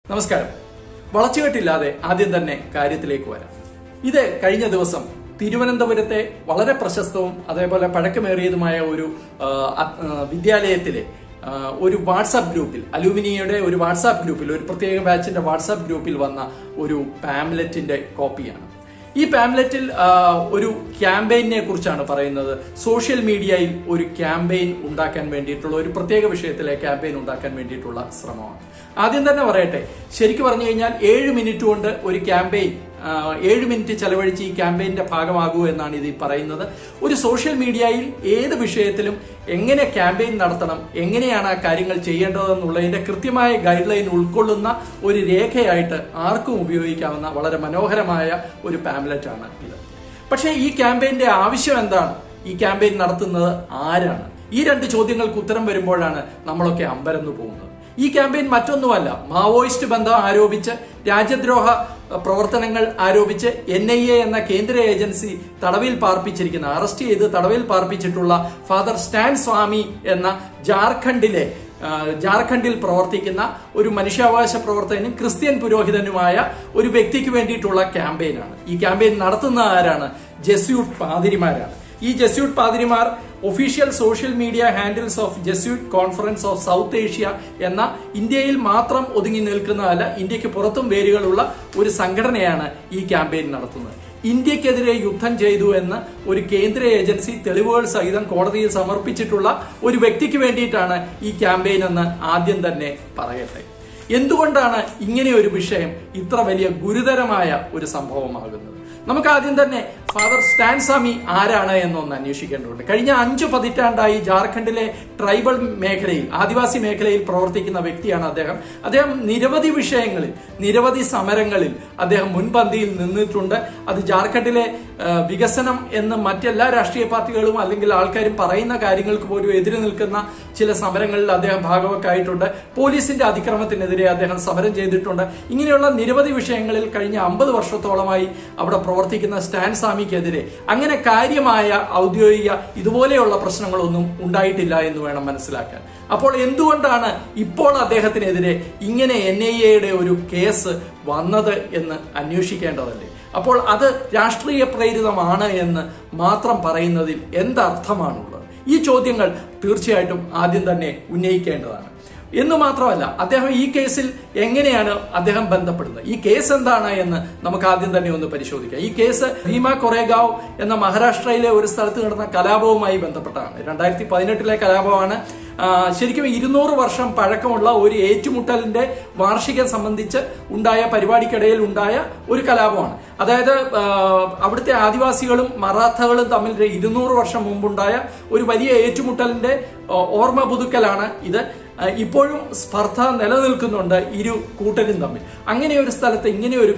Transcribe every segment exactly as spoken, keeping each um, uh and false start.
നമസ്കാരം. വളച്ചുകെട്ടില്ലാതെ ആദ്യം തന്നെ കാര്യത്തിലേക്ക് വരാം. ഇത് കഴിഞ്ഞ ദിവസം തിരുവനന്തപുരത്തെ വളരെ പ്രശസ്തവും അതേപോലെ പഴക്കമേറിയതുമായ ഒരു വിദ്യാലയത്തിലെ ഒരു വാട്സാപ്പ് ഗ്രൂപ്പിൽ, അലൂമിനിയുടെ ഒരു വാട്സാപ്പ് ഗ്രൂപ്പിൽ, ഒരു പ്രത്യേക ബാച്ചിന്റെ വാട്സാപ്പ് ഗ്രൂപ്പിൽ വന്ന ഒരു പാംലെറ്റിന്റെ കോപ്പിയാണ്. ഈ പാംലെറ്റിൽ ഒരു ക്യാമ്പയിനെ കുറിച്ചാണ് പറയുന്നത്. സോഷ്യൽ മീഡിയയിൽ ഒരു ക്യാമ്പയിൻ ഉണ്ടാക്കാൻ വേണ്ടിയിട്ടുള്ള, ഒരു പ്രത്യേക വിഷയത്തിലെ ക്യാമ്പയിൻ ഉണ്ടാക്കാൻ വേണ്ടിയിട്ടുള്ള ശ്രമമാണ്. ആദ്യം തന്നെ പറയട്ടെ, ശരിക്കും പറഞ്ഞു കഴിഞ്ഞാൽ ഏഴ് മിനിറ്റ് കൊണ്ട് ഒരു ക്യാമ്പയിൻ, ഏഴ് മിനിറ്റ് ചെലവഴിച്ച് ഈ ക്യാമ്പയിന്റെ ഭാഗമാകൂ എന്നാണ് ഇത് പറയുന്നത്. ഒരു സോഷ്യൽ മീഡിയയിൽ ഏത് വിഷയത്തിലും എങ്ങനെ ക്യാമ്പയിൻ നടത്തണം, എങ്ങനെയാണ് ആ കാര്യങ്ങൾ ചെയ്യേണ്ടതെന്നുള്ളതിന്റെ കൃത്യമായ ഗൈഡ് ലൈൻ ഉൾക്കൊള്ളുന്ന ഒരു രേഖയായിട്ട് ആർക്കും ഉപയോഗിക്കാവുന്ന വളരെ മനോഹരമായ ഒരു പാംലെറ്റ് ആണ് ഇത്. പക്ഷേ ഈ ക്യാമ്പയിന്റെ ആവശ്യം എന്താണ്? ഈ ക്യാമ്പയിൻ നടത്തുന്നത് ആരാണ്? ഈ രണ്ട് ചോദ്യങ്ങൾക്ക് ഉത്തരം വരുമ്പോഴാണ് നമ്മളൊക്കെ അമ്പരന്നു പോകുന്നത്. ഈ ക്യാമ്പയിൻ മറ്റൊന്നുമല്ല, മാവോയിസ്റ്റ് ബന്ധം ആരോപിച്ച്, രാജ്യദ്രോഹ പ്രവർത്തനങ്ങൾ ആരോപിച്ച് എൻ ഐ എ എന്ന കേന്ദ്ര ഏജൻസി തടവിൽ പാർപ്പിച്ചിരിക്കുന്ന, അറസ്റ്റ് ചെയ്ത് തടവിൽ പാർപ്പിച്ചിട്ടുള്ള ഫാദർ സ്റ്റാൻ സ്വാമി എന്ന ജാർഖണ്ഡിലെ ജാർഖണ്ഡിൽ പ്രവർത്തിക്കുന്ന ഒരു മനുഷ്യാവകാശ പ്രവർത്തകനും ക്രിസ്ത്യൻ പുരോഹിതനുമായ ഒരു വ്യക്തിക്ക് വേണ്ടിയിട്ടുള്ള ക്യാമ്പയിനാണ്. ഈ ക്യാമ്പയിൻ നടത്തുന്ന ആരാണ്? ജെസ്യൂട്ട് പാതിരിമാരാണ്. ഈ ജെസ്യൂട്ട് പാതിരിമാർ official social media handles of Jesuit conference of South Asia എന്ന ഇന്ത്യയിൽ മാത്രം ഒതുങ്ങി നിൽക്കുന്നതല്ല, ഇന്ത്യക്ക് പുറത്തും വേരുകളുള്ള ഒരു സംഘടനയാണ് ഈ ക്യാമ്പയിൻ നടത്തുന്നത്. ഇന്ത്യക്കെതിരെ യുദ്ധം ചെയ്തു എന്ന് ഒരു കേന്ദ്ര ഏജൻസി തെളിവുകൾ സഹിതം കോടതിയിൽ സമർപ്പിച്ചിട്ടുള്ള ഒരു വ്യക്തിക്ക് വേണ്ടിയിട്ടാണ് ഈ ക്യാമ്പയിൻ എന്ന് ആദ്യം തന്നെ പറയട്ടെ. എന്തുകൊണ്ടാണ് ഇങ്ങനെ ഒരു വിഷയം ഇത്ര വലിയ ഗുരുതരമായ ഒരു സംഭവമാകുന്നത്? നമുക്ക് ആദ്യം തന്നെ ഫാദർ സ്റ്റാൻ സ്വാമി ആരാണ് എന്നൊന്ന് അന്വേഷിക്കേണ്ടതുണ്ട്. കഴിഞ്ഞ അഞ്ചു പതിറ്റാണ്ടായി ജാർഖണ്ഡിലെ ട്രൈബൽ മേഖലയിൽ, ആദിവാസി മേഖലയിൽ പ്രവർത്തിക്കുന്ന വ്യക്തിയാണ് അദ്ദേഹം. അദ്ദേഹം നിരവധി വിഷയങ്ങളിൽ, നിരവധി സമരങ്ങളിൽ അദ്ദേഹം മുൻപന്തിയിൽ നിന്നിട്ടുണ്ട്. അത് ജാർഖണ്ഡിലെ വികസനം എന്ന് മറ്റെല്ലാ രാഷ്ട്രീയ പാർട്ടികളും അല്ലെങ്കിൽ ആൾക്കാരും പറയുന്ന കാര്യങ്ങൾക്ക് പോലും എതിര് നിൽക്കുന്ന ചില സമരങ്ങളിൽ അദ്ദേഹം ഭാഗവക്കായിട്ടുണ്ട്. പോലീസിന്റെ അതിക്രമത്തിനെതിരെ അദ്ദേഹം സമരം ചെയ്തിട്ടുണ്ട്. ഇങ്ങനെയുള്ള നിരവധി വിഷയങ്ങളിൽ കഴിഞ്ഞ അമ്പത് വർഷത്തോളമായി അവിടെ പ്രവർത്തിക്കുന്ന സ്റ്റാൻ സ്വാമിക്കെതിരെ അങ്ങനെ കാര്യമായ ഔദ്യോഗിക ഇതുപോലെയുള്ള പ്രശ്നങ്ങളൊന്നും ഉണ്ടായിട്ടില്ല എന്ന് വേണം മനസ്സിലാക്കാൻ. അപ്പോൾ എന്തുകൊണ്ടാണ് ഇപ്പോൾ അദ്ദേഹത്തിനെതിരെ ഇങ്ങനെ എൻ ഐ എയുടെ ഒരു കേസ് വന്നത് എന്ന് അന്വേഷിക്കേണ്ടതല്ലേ? അപ്പോൾ അത് രാഷ്ട്രീയ പ്രേരിതമാണ് എന്ന് മാത്രം പറയുന്നതിൽ എന്തർത്ഥമാണുള്ളത്? ഈ ചോദ്യങ്ങൾ തീർച്ചയായിട്ടും ആദ്യം തന്നെ ഉന്നയിക്കേണ്ടതാണ്. എന്ന് മാത്രമല്ല, അദ്ദേഹം ഈ കേസിൽ എങ്ങനെയാണ് അദ്ദേഹം ബന്ധപ്പെടുന്നത്? ഈ കേസ് എന്താണ് എന്ന് നമുക്ക് ആദ്യം തന്നെ ഒന്ന് പരിശോധിക്കാം. ഈ കേസ് ഭീമ കൊറേഗാവ് എന്ന മഹാരാഷ്ട്രയിലെ ഒരു സ്ഥലത്ത് നടന്ന കലാപവുമായി ബന്ധപ്പെട്ടാണ്. രണ്ടായിരത്തി പതിനെട്ടിലെ കലാപമാണ്. ശരിക്കും ഇരുന്നൂറ് വർഷം പഴക്കമുള്ള ഒരു ഏറ്റുമുട്ടലിന്റെ വാർഷികം സംബന്ധിച്ച് ഉണ്ടായ പരിപാടിക്കിടയിൽ ഉണ്ടായ ഒരു കലാപമാണ്. അതായത് അവിടുത്തെ ആദിവാസികളും മറാത്തകളും തമ്മിൽ ഇരുന്നൂറ് വർഷം മുമ്പുണ്ടായ ഒരു വലിയ ഏറ്റുമുട്ടലിന്റെ ഓർമ്മ പുതുക്കലാണ് ഇത്. ഇപ്പോഴും സ്പർദ്ധ നിലനിൽക്കുന്നുണ്ട് ഇരു കൂട്ടരും തമ്മിൽ. അങ്ങനെ ഒരു സ്ഥലത്ത് ഇങ്ങനെ ഒരു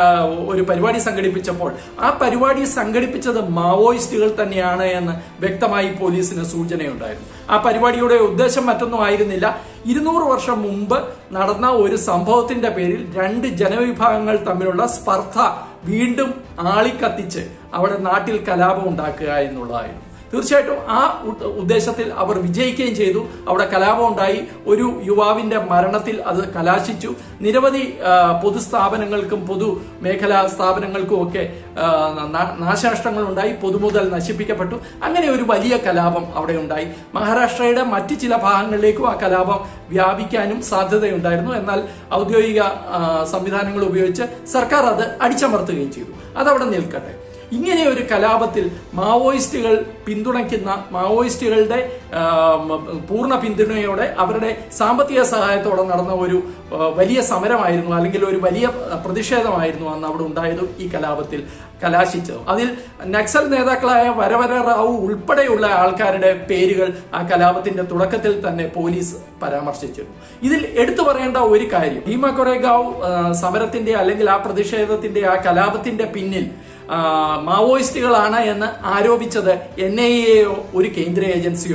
ഒരു പരിപാടി സംഘടിപ്പിച്ചപ്പോൾ ആ പരിപാടി സംഘടിപ്പിച്ചത് മാവോയിസ്റ്റുകൾ തന്നെയാണ് എന്ന് വ്യക്തമായി പോലീസിന് സൂചനയുണ്ടായിരുന്നു. ആ പരിപാടിയുടെ ഉദ്ദേശം മറ്റൊന്നും ആയിരുന്നില്ല. ഇരുന്നൂറ് വർഷം മുമ്പ് നടന്ന ഒരു സംഭവത്തിന്റെ പേരിൽ രണ്ട് ജനവിഭാഗങ്ങൾ തമ്മിലുള്ള സ്പർദ്ധ വീണ്ടും ആളിക്കത്തിച്ച് അവിടെ നാട്ടിൽ കലാപം ഉണ്ടാക്കുക എന്നുള്ളതായിരുന്നു. തീർച്ചയായിട്ടും ആ ഉദ്ദേശത്തിൽ അവർ വിജയിക്കുകയും ചെയ്തു. അവിടെ കലാപം ഉണ്ടായി. ഒരു യുവാവിന്റെ മരണത്തിൽ അത് കലാശിച്ചു. നിരവധി പൊതുസ്ഥാപനങ്ങൾക്കും പൊതുമേഖലാ സ്ഥാപനങ്ങൾക്കും ഒക്കെ നാശനഷ്ടങ്ങൾ ഉണ്ടായി. പൊതുമുതൽ നശിപ്പിക്കപ്പെട്ടു. അങ്ങനെ ഒരു വലിയ കലാപം അവിടെ ഉണ്ടായി. മഹാരാഷ്ട്രയുടെ മറ്റ് ചില ഭാഗങ്ങളിലേക്കും ആ കലാപം വ്യാപിക്കാനും സാധ്യതയുണ്ടായിരുന്നു. എന്നാൽ ഔദ്യോഗിക സംവിധാനങ്ങൾ ഉപയോഗിച്ച് സർക്കാർ അത് അടിച്ചമർത്തുകയും ചെയ്തു. അതവിടെ നിൽക്കട്ടെ. ഇങ്ങനെ ഒരു കലാപത്തിൽ മാവോയിസ്റ്റുകൾ പിന്തുണയ്ക്കുന്ന, മാവോയിസ്റ്റുകളുടെ പൂർണ്ണ പിന്തുണയോടെ അവരുടെ സാമ്പത്തിക സഹായത്തോടെ നടന്ന ഒരു വലിയ സമരമായിരുന്നു, അല്ലെങ്കിൽ ഒരു വലിയ പ്രതിഷേധമായിരുന്നു അന്ന് അവിടെ ഉണ്ടായതും ഈ കലാപത്തിൽ കലാശിച്ചതും. അതിൽ നക്സൽ നേതാക്കളായ വരവര റാവു ഉൾപ്പെടെയുള്ള ആൾക്കാരുടെ പേരുകൾ ആ കലാപത്തിന്റെ തുടക്കത്തിൽ തന്നെ പോലീസ് പരാമർശിച്ചിരുന്നു. ഇതിൽ എടുത്തു പറയേണ്ട ഒരു കാര്യം, ഭീമ കൊറേഗാവ് സമരത്തിന്റെ അല്ലെങ്കിൽ ആ പ്രതിഷേധത്തിന്റെ, ആ കലാപത്തിന്റെ പിന്നിൽ മാവോയിസ്റ്റുകളാണ് എന്ന് ആരോപിച്ചത് എൻ ഐ എയോ ഒരു കേന്ദ്ര ഏജൻസിയോ അല്ല,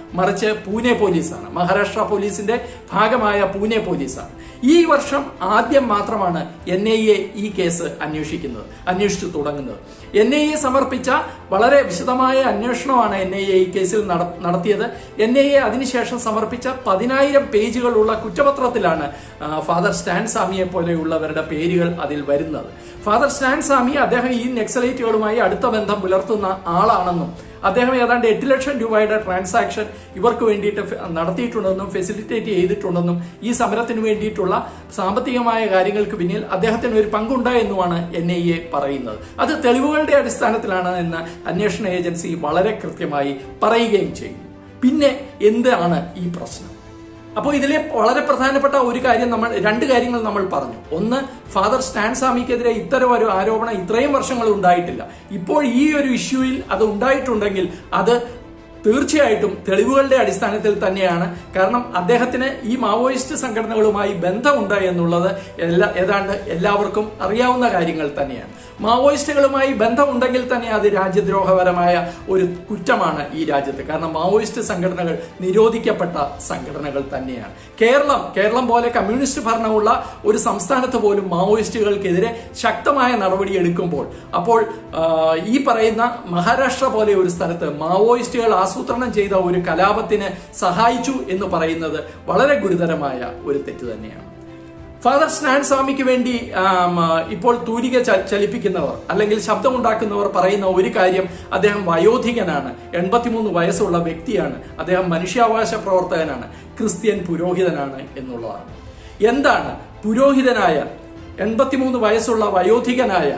മറിച്ച് പൂനെ പോലീസാണ്. മഹാരാഷ്ട്ര പോലീസിന്റെ ഭാഗമായ പൂനെ പോലീസാണ്. ഈ വർഷം ആദ്യം മാത്രമാണ് എൻ ഐ എ ഈ കേസ് അന്വേഷിക്കുന്നത് അന്വേഷിച്ചു തുടങ്ങുന്നത്. എൻ ഐ എ സമർപ്പിച്ച വളരെ വിശദമായ അന്വേഷണമാണ് എൻ ഐ എ ഈ കേസിൽ നടത്തിയത്. എൻ ഐ എ അതിനുശേഷം സമർപ്പിച്ച പതിനായിരം പേജുകളുള്ള കുറ്റപത്രത്തിലാണ് ഫാദർ സ്റ്റാൻ സ്വാമിയെ പോലെയുള്ളവരുടെ പേരുകൾ അതിൽ വരുന്നത്. ഫാദർ സ്റ്റാൻ സ്വാമി അദ്ദേഹം ഈ നക്സലൈറ്റുകളുമായി അടുത്ത ബന്ധം പുലർത്തുന്ന ആളാണെന്നും അദ്ദേഹം ഏതാണ്ട് എട്ട് ലക്ഷം രൂപയുടെ ട്രാൻസാക്ഷൻ ഇവർക്ക് വേണ്ടിയിട്ട് നടത്തിയിട്ടുണ്ടെന്നും ഫെസിലിറ്റേറ്റ് ചെയ്തിട്ടുണ്ടെന്നും ഈ സമരത്തിന് വേണ്ടിയിട്ടുള്ള സാമ്പത്തികമായ കാര്യങ്ങൾക്ക് പിന്നിൽ അദ്ദേഹത്തിന് ഒരു പങ്കുണ്ടായെന്നുമാണ് എൻ ഐ എ പറയുന്നത്. അത് തെളിവുകളുടെ അടിസ്ഥാനത്തിലാണ് എന്ന് അന്വേഷണ ഏജൻസി വളരെ കൃത്യമായി പറയുകയും ചെയ്യുന്നു. പിന്നെ എന്താണ് ഈ പ്രശ്നം? അപ്പോൾ ഇതിലെ വളരെ പ്രധാനപ്പെട്ട ഒരു കാര്യം നമ്മൾ രണ്ട് കാര്യങ്ങൾ നമ്മൾ പറഞ്ഞു. ഒന്ന്, ഫാദർ സ്റ്റാൻ സ്വാമിക്കെതിരെ ഇത്തരം ഒരു ആരോപണം ഇത്രയും വർഷങ്ങൾ ഉണ്ടായിട്ടില്ല. ഇപ്പോൾ ഈ ഒരു ഇഷ്യൂയിൽ അത് ഉണ്ടായിട്ടുണ്ടെങ്കിൽ അത് തീർച്ചയായിട്ടും തെളിവുകളുടെ അടിസ്ഥാനത്തിൽ തന്നെയാണ്. കാരണം അദ്ദേഹത്തിന് ഈ മാവോയിസ്റ്റ് സംഘടനകളുമായി ബന്ധമുണ്ട് എന്നുള്ളത് എല്ലാ ഏതാണ്ട് എല്ലാവർക്കും അറിയാവുന്ന കാര്യങ്ങൾ തന്നെയാണ്. മാവോയിസ്റ്റുകളുമായി ബന്ധമുണ്ടെങ്കിൽ തന്നെ അത് രാജ്യദ്രോഹപരമായ ഒരു കുറ്റമാണ് ഈ രാജ്യത്ത്. കാരണം മാവോയിസ്റ്റ് സംഘടനകൾ നിരോധിക്കപ്പെട്ട സംഘടനകൾ തന്നെയാണ്. കേരളം കേരളം പോലെ കമ്മ്യൂണിസ്റ്റ് ഭരണമുള്ള ഒരു സംസ്ഥാനത്ത് പോലും മാവോയിസ്റ്റുകൾക്കെതിരെ ശക്തമായ നടപടി എടുക്കുമ്പോൾ അപ്പോൾ ഈ പറയുന്ന മഹാരാഷ്ട്ര പോലെ ഒരു സ്ഥലത്ത് മാവോയിസ്റ്റുകൾ ആസൂത്രണം ചെയ്ത ഒരു കലാപത്തിന് സഹായിച്ചു എന്ന് പറയുന്നത് വളരെ ഗുരുതരമായ ഒരു തെറ്റ് തന്നെയാണ്. ഫാദർ സ്റ്റാൻ സ്വാമിക്ക് വേണ്ടി ഇപ്പോൾ തൂലിക ചലിപ്പിക്കുന്നവർ അല്ലെങ്കിൽ ശബ്ദമുണ്ടാക്കുന്നവർ പറയുന്ന ഒരു കാര്യം, അദ്ദേഹം വയോധികനാണ്, എൺപത്തിമൂന്ന് വയസ്സുള്ള വ്യക്തിയാണ്, അദ്ദേഹം മനുഷ്യാവകാശ പ്രവർത്തകനാണ്, ക്രിസ്ത്യൻ പുരോഹിതനാണ് എന്നുള്ളതാണ്. എന്താണ് പുരോഹിതനായ എൺപത്തിമൂന്ന് വയസ്സുള്ള വയോധികനായ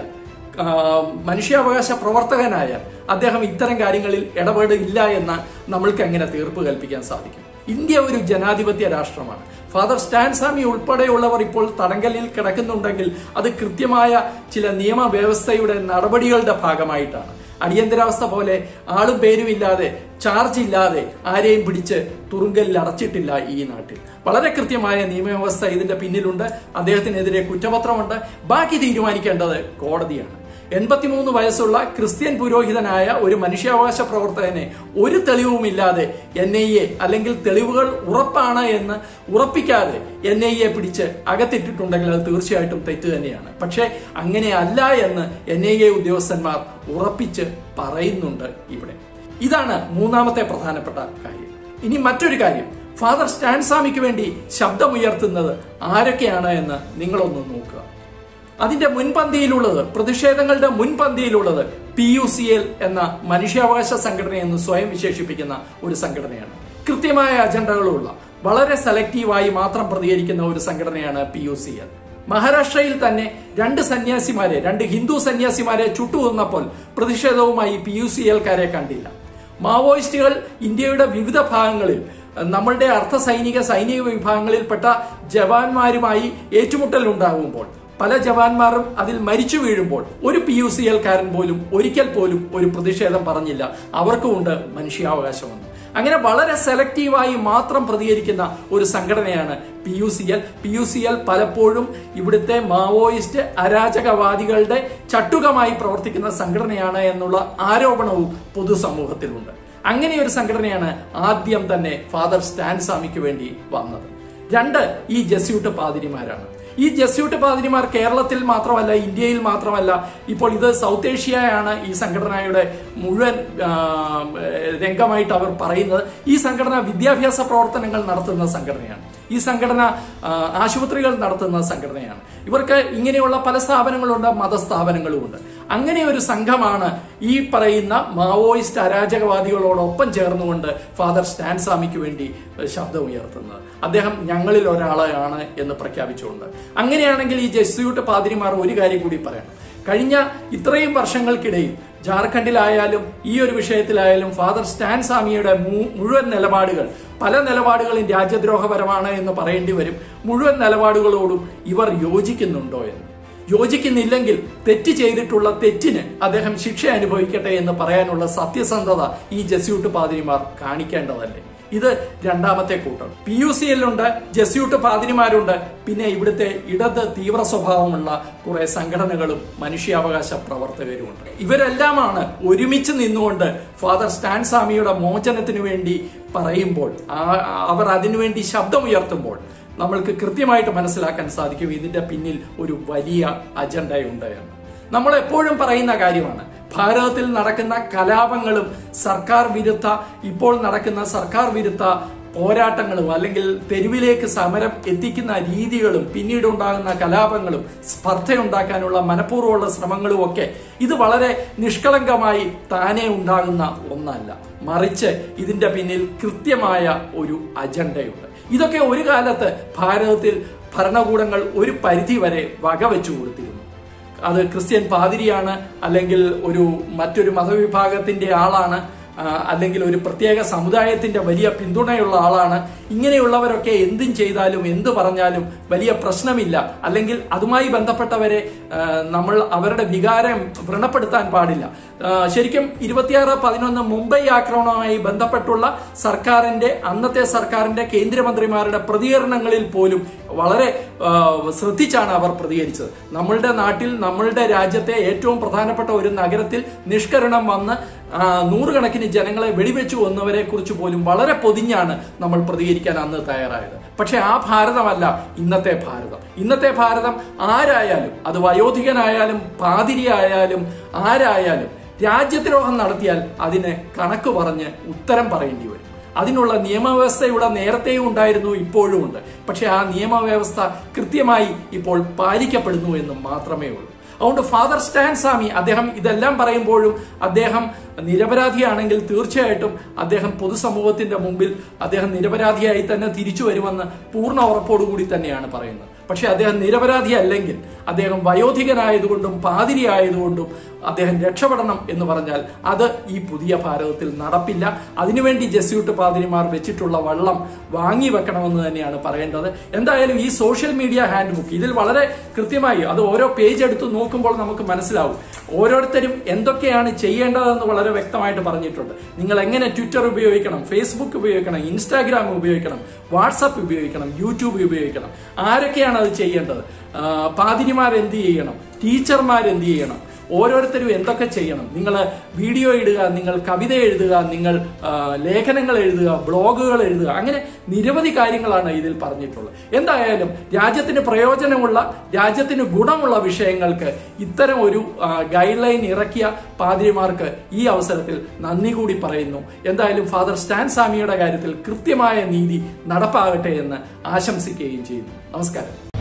മനുഷ്യാവകാശ പ്രവർത്തകനായ അദ്ദേഹം ഇത്തരം കാര്യങ്ങളിൽ ഇടപെടില്ല എന്ന് നമ്മൾക്ക് എങ്ങനെ തീർപ്പ് കൽപ്പിക്കാൻ സാധിക്കും? ഇന്ത്യ ഒരു ജനാധിപത്യ രാഷ്ട്രമാണ്. ഫാദർ സ്റ്റാൻ സ്വാമി ഉൾപ്പെടെയുള്ളവർ ഇപ്പോൾ തടങ്കലിൽ കിടക്കുന്നുണ്ടെങ്കിൽ അത് കൃത്യമായ ചില നിയമവ്യവസ്ഥയുടെ നടപടികളുടെ ഭാഗമായിട്ടാണ്. അടിയന്തരാവസ്ഥ പോലെ ആളും പേരുമില്ലാതെ ചാർജ് ഇല്ലാതെ ആരെയും പിടിച്ച് തുറുങ്കലിൽ അടച്ചിട്ടില്ല ഈ നാട്ടിൽ. വളരെ കൃത്യമായ നിയമവ്യവസ്ഥ ഇതിന്റെ പിന്നിലുണ്ട്. അദ്ദേഹത്തിനെതിരെ കുറ്റപത്രമുണ്ട്. ബാക്കി തീരുമാനിക്കേണ്ടത് കോടതിയാണ്. എൺപത്തിമൂന്ന് വയസ്സുള്ള ക്രിസ്ത്യൻ പുരോഹിതനായ ഒരു മനുഷ്യാവകാശ പ്രവർത്തകനെ ഒരു തെളിവുമില്ലാതെ എൻ ഐ എ അല്ലെങ്കിൽ തെളിവുകൾ ഉറപ്പാണ് എന്ന് ഉറപ്പിക്കാതെ എൻ ഐ എ പിടിച്ച് അകത്തിട്ടിട്ടുണ്ടെങ്കിൽ അത് തീർച്ചയായിട്ടും തെറ്റ് തന്നെയാണ്. പക്ഷെ അങ്ങനെയല്ല എന്ന് എൻ ഐ എ ഉദ്യോഗസ്ഥന്മാർ ഉറപ്പിച്ച് പറയുന്നുണ്ട് ഇവിടെ. ഇതാണ് മൂന്നാമത്തെ പ്രധാനപ്പെട്ട കാര്യം. ഇനി മറ്റൊരു കാര്യം, ഫാദർ സ്റ്റാൻ സ്വാമിക്ക് വേണ്ടി ശബ്ദമുയർത്തുന്നത് ആരൊക്കെയാണ് എന്ന് നിങ്ങളൊന്ന് നോക്കുക. അതിന്റെ മുൻപന്തിയിലുള്ളത്, പ്രതിഷേധങ്ങളുടെ മുൻപന്തിയിലുള്ളത് പി യു സി എൽ എന്ന മനുഷ്യാവകാശ സംഘടനയെന്ന് സ്വയം വിശേഷിപ്പിക്കുന്ന ഒരു സംഘടനയാണ്. കൃത്യമായ അജണ്ടകളുള്ള വളരെ സെലക്റ്റീവായി മാത്രം പ്രതികരിക്കുന്ന ഒരു സംഘടനയാണ് പി യു സി എൽ. മഹാരാഷ്ട്രയിൽ തന്നെ രണ്ട് സന്യാസിമാരെ രണ്ട് ഹിന്ദു സന്യാസിമാരെ ചുട്ടുകൊന്നപ്പോൾ പ്രതിഷേധവുമായി പി യു സി എൽക്കാരെ കണ്ടില്ല. മാവോയിസ്റ്റുകൾ ഇന്ത്യയുടെ വിവിധ ഭാഗങ്ങളിൽ നമ്മളുടെ അർദ്ധ സൈനിക സൈനിക വിഭാഗങ്ങളിൽപ്പെട്ട ജവാന്മാരുമായി ഏറ്റുമുട്ടൽ ഉണ്ടാകുമ്പോൾ പല ജവാന്മാരും അതിൽ മരിച്ചു വീഴുമ്പോൾ ഒരു പി യു സി എൽക്കാരൻ പോലും ഒരിക്കൽ പോലും ഒരു പ്രതിഷേധം പറഞ്ഞില്ല. അവർക്കുമുണ്ട് മനുഷ്യാവകാശമെന്ന്. അങ്ങനെ വളരെ സെലക്റ്റീവായി മാത്രം പ്രതികരിക്കുന്ന ഒരു സംഘടനയാണ് P U C L. P U C L പലപ്പോഴും ഇവിടുത്തെ മാവോയിസ്റ്റ് അരാജകവാദികളുടെ ചട്ടുകമായി പ്രവർത്തിക്കുന്ന സംഘടനയാണ് എന്നുള്ള ആരോപണവും പൊതുസമൂഹത്തിലുണ്ട്. അങ്ങനെ ഒരു സംഘടനയാണ് ആദ്യം തന്നെ ഫാദർ സ്റ്റാൻ സ്വാമിക്ക് വേണ്ടി വന്നത്. രണ്ട്, ഈ ജസ്യൂട്ട് പാതിരിമാരാണ്. ഈ ജസ്യൂട്ട് പാതിരിമാർ കേരളത്തിൽ മാത്രമല്ല, ഇന്ത്യയിൽ മാത്രമല്ല, ഇപ്പോൾ ഇത് സൗത്ത് ഏഷ്യയാണ് ഈ സംഘടനയുടെ മുഴുവൻ രംഗമായിട്ട് അവർ പറയുന്നത്. ഈ സംഘടന വിദ്യാഭ്യാസ പ്രവർത്തനങ്ങൾ നടത്തുന്ന സംഘടനയാണ്. ഈ സംഘടന ആശുപത്രികൾ നടത്തുന്ന സംഘടനയാണ്. ഇവർക്ക് ഇങ്ങനെയുള്ള പല സ്ഥാപനങ്ങളുണ്ട്, മതസ്ഥാപനങ്ങളുമുണ്ട്. അങ്ങനെ ഒരു സംഘമാണ് ഈ പറയുന്ന മാവോയിസ്റ്റ് അരാജകവാദികളോടൊപ്പം ചേർന്നുകൊണ്ട് ഫാദർ സ്റ്റാൻ സ്വാമിക്ക് വേണ്ടി ശബ്ദമുയർത്തുന്നത്. അദ്ദേഹം ഞങ്ങളിൽ ഒരാളാണ് എന്ന് പ്രഖ്യാപിച്ചുകൊണ്ട്. അങ്ങനെയാണെങ്കിൽ ഈ ജസ്യൂട്ട് പാതിരിമാർ ഒരു കാര്യം കൂടി പറയണം. കഴിഞ്ഞ ഇത്രയും വർഷങ്ങൾക്കിടയിൽ ജാർഖണ്ഡിലായാലും ഈ ഒരു വിഷയത്തിലായാലും ഫാദർ സ്റ്റാൻ സ്വാമിയുടെ മുഴുവൻ നിലപാടുകൾ, പല നിലപാടുകളും രാജ്യദ്രോഹപരമാണ് എന്ന് പറയേണ്ടി വരും. മുഴുവൻ നിലപാടുകളോടും ഇവർ യോജിക്കുന്നുണ്ടോ എന്ന്. യോജിക്കുന്നില്ലെങ്കിൽ തെറ്റ് ചെയ്തിട്ടുള്ള തെറ്റിന് അദ്ദേഹം ശിക്ഷ അനുഭവിക്കട്ടെ എന്ന് പറയാനുള്ള സത്യസന്ധത ഈ ജസ്യൂട്ട് പാതിരിമാർ കാണിക്കേണ്ടതല്ലേ? ഇത് രണ്ടാമത്തെ കൂട്ടം. പി യു സി എല്ലുണ്ട്, ജസ്യൂട്ട് പാതിരിമാരുണ്ട്, പിന്നെ ഇവിടുത്തെ ഇടത് തീവ്ര സ്വഭാവമുള്ള കുറെ സംഘടനകളും മനുഷ്യാവകാശ പ്രവർത്തകരുമുണ്ട്. ഇവരെല്ലാമാണ് ഒരുമിച്ച് നിന്നുകൊണ്ട് ഫാദർ സ്റ്റാൻ സ്വാമിയുടെ മോചനത്തിനു വേണ്ടി പറയുമ്പോൾ, അവർ അതിനുവേണ്ടി ശബ്ദമുയർത്തുമ്പോൾ നമ്മൾക്ക് കൃത്യമായിട്ട് മനസ്സിലാക്കാൻ സാധിക്കും ഇതിന്റെ പിന്നിൽ ഒരു വലിയ അജണ്ടയുണ്ട് എന്ന്. നമ്മൾ എപ്പോഴും പറയുന്ന കാര്യമാണ്, ഭാരതത്തിൽ നടക്കുന്ന കലാപങ്ങളും സർക്കാർ വിരുദ്ധ ഇപ്പോൾ നടക്കുന്ന സർക്കാർ വിരുദ്ധ പോരാട്ടങ്ങളും അല്ലെങ്കിൽ തെരുവിലേക്ക് സമരം എത്തിക്കുന്ന രീതികളും പിന്നീട് ഉണ്ടാകുന്ന കലാപങ്ങളും സ്പർദ്ധയുണ്ടാക്കാനുള്ള മനഃപൂർവ്വമുള്ള ശ്രമങ്ങളും ഒക്കെ ഇത് വളരെ നിഷ്കളങ്കമായി താനേ ഉണ്ടാകുന്ന ഒന്നല്ല, മറിച്ച് ഇതിന്റെ പിന്നിൽ കൃത്യമായ ഒരു അജണ്ടയുണ്ട്. ഇതൊക്കെ ഒരു കാലത്ത് ഭാരതത്തിൽ ഭരണകൂടങ്ങൾ ഒരു പരിധി വരെ വകവെച്ചു കൊടുത്തിരുന്നു. അത് ക്രിസ്ത്യൻ പാതിരിയാണ്, അല്ലെങ്കിൽ ഒരു മറ്റൊരു മതവിഭാഗത്തിന്റെ ആളാണ്, അല്ലെങ്കിൽ ഒരു പ്രത്യേക സമുദായത്തിന്റെ വലിയ പിന്തുണയുള്ള ആളാണ്. ഇങ്ങനെയുള്ളവരൊക്കെ എന്തും ചെയ്താലും എന്തു പറഞ്ഞാലും വലിയ പ്രശ്നമില്ല, അല്ലെങ്കിൽ അതുമായി ബന്ധപ്പെട്ടവരെ നമ്മൾ അവരുടെ വികാരം വ്രണപ്പെടുത്താൻ പാടില്ല. ശരിക്കും ഇരുപത്തിയാറ് പതിനൊന്ന് മുംബൈ ആക്രമണവുമായി ബന്ധപ്പെട്ടുള്ള സർക്കാരിന്റെ അന്നത്തെ സർക്കാരിന്റെ കേന്ദ്രമന്ത്രിമാരുടെ പ്രതികരണങ്ങളിൽ പോലും വളരെ ശ്രദ്ധിച്ചാണ് അവർ പ്രതികരിച്ചത്. നമ്മളുടെ നാട്ടിൽ നമ്മളുടെ രാജ്യത്തെ ഏറ്റവും പ്രധാനപ്പെട്ട ഒരു നഗരത്തിൽ നിഷ്കരണം വന്ന് നൂറുകണക്കിന് ജനങ്ങളെ വെടിവെച്ചു കൊന്നവരെ കുറിച്ച് പോലും വളരെ പൊതിഞ്ഞാണ് നമ്മൾ പ്രതികരിക്കാൻ അന്ന് തയ്യാറായത്. പക്ഷെ ആ ഭാരതമല്ല ഇന്നത്തെ ഭാരതം. ഇന്നത്തെ ഭാരതം ആരായാലും, അത് വയോധികനായാലും പാതിരിയായാലും ആരായാലും രാജ്യദ്രോഹം നടത്തിയാൽ അതിന് കണക്ക് പറഞ്ഞ് ഉത്തരം പറയേണ്ടി വരും. അതിനുള്ള നിയമവ്യവസ്ഥ ഇവിടെ നേരത്തെയും ഉണ്ടായിരുന്നു, ഇപ്പോഴും ഉണ്ട്. പക്ഷെ ആ നിയമവ്യവസ്ഥ കൃത്യമായി ഇപ്പോൾ പാലിക്കപ്പെടുന്നു എന്ന് മാത്രമേ ഉള്ളൂ. അതുകൊണ്ട് ഫാദർ സ്റ്റാൻ സ്വാമി അദ്ദേഹം ഇതെല്ലാം പറയുമ്പോഴും അദ്ദേഹം നിരപരാധിയാണെങ്കിൽ തീർച്ചയായിട്ടും അദ്ദേഹം പൊതുസമൂഹത്തിന്റെ മുമ്പിൽ അദ്ദേഹം നിരപരാധിയായി തന്നെ തിരിച്ചു വരുമെന്ന് പൂർണ്ണ ഉറപ്പോടുകൂടി തന്നെയാണ് പറയുന്നത്. പക്ഷെ അദ്ദേഹം നിരപരാധി അല്ലെങ്കിൽ അദ്ദേഹം വയോധികനായതുകൊണ്ടും പാതിരി ആയതുകൊണ്ടും അദ്ദേഹം രക്ഷപ്പെടണം എന്ന് പറഞ്ഞാൽ അത് ഈ പുതിയ ഭാരതത്തിൽ നടപ്പില്ല. അതിനുവേണ്ടി ജസ്യൂട്ട് പാതിരിമാർ വെച്ചിട്ടുള്ള വള്ളം വാങ്ങി വെക്കണമെന്ന് തന്നെയാണ് പറയേണ്ടത്. എന്തായാലും ഈ സോഷ്യൽ മീഡിയ ഹാൻഡ് ബുക്ക് ഇതിൽ വളരെ കൃത്യമായി അത് ഓരോ പേജ് എടുത്ത് നോക്കുമ്പോൾ നമുക്ക് മനസ്സിലാവും ഓരോരുത്തരും എന്തൊക്കെയാണ് ചെയ്യേണ്ടതെന്ന് വളരെ വ്യക്തമായിട്ട് പറഞ്ഞിട്ടുണ്ട്. നിങ്ങൾ എങ്ങനെ ട്വിറ്റർ ഉപയോഗിക്കണം, ഫേസ്ബുക്ക് ഉപയോഗിക്കണം, ഇൻസ്റ്റാഗ്രാം ഉപയോഗിക്കണം, വാട്സപ്പ് ഉപയോഗിക്കണം, യൂട്യൂബ് ഉപയോഗിക്കണം, ആരൊക്കെയാണ് അത് ചെയ്യേണ്ടത്, പാതിരിമാർ എന്ത് ചെയ്യണം, ടീച്ചർമാർ എന്ത് ചെയ്യണം, ഓരോരുത്തരും എന്തൊക്കെ ചെയ്യണം. നിങ്ങൾ വീഡിയോ ഇടുക, നിങ്ങൾ കവിത എഴുതുക, നിങ്ങൾ ലേഖനങ്ങൾ എഴുതുക, ബ്ലോഗുകൾ എഴുതുക, അങ്ങനെ നിരവധി കാര്യങ്ങളാണ് ഇതിൽ പറഞ്ഞിട്ടുള്ളത്. എന്തായാലും രാജ്യത്തിന് പ്രയോജനമുള്ള, രാജ്യത്തിന് ഗുണമുള്ള വിഷയങ്ങൾക്ക് ഇത്തരം ഒരു ഗൈഡ് ലൈൻ ഇറക്കിയ പാതിരിമാർക്ക് ഈ അവസരത്തിൽ നന്ദി കൂടി പറയുന്നു. എന്തായാലും ഫാദർ സ്റ്റാൻ സ്വാമിയുടെ കാര്യത്തിൽ കൃത്യമായ നീതി നടപ്പാകട്ടെ എന്ന് ആശംസിക്കുകയും ചെയ്യുന്നു. നമസ്കാരം.